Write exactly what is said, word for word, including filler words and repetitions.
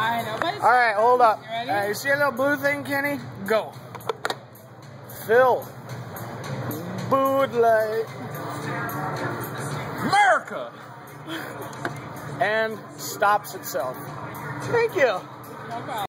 I know, but All right, hold up. You ready? All right, you see a little blue thing, Kenny? Go. Fill. Bud Light. America! And stops itself. Thank you. No problem.